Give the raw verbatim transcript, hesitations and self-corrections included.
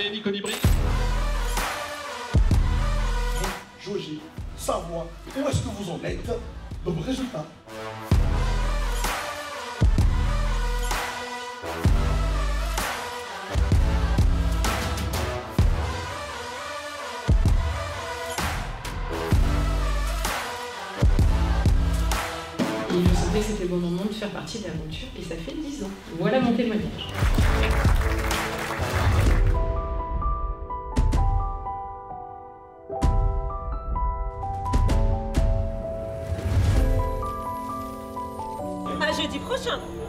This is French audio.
Rémi Colibri. Donc, jauger, savoir où est-ce que vous en êtes dans vos résultats. Et je sentais que c'était le bon moment de faire partie de l'aventure, et ça fait dix ans. Voilà mon témoignage. À jeudi prochain.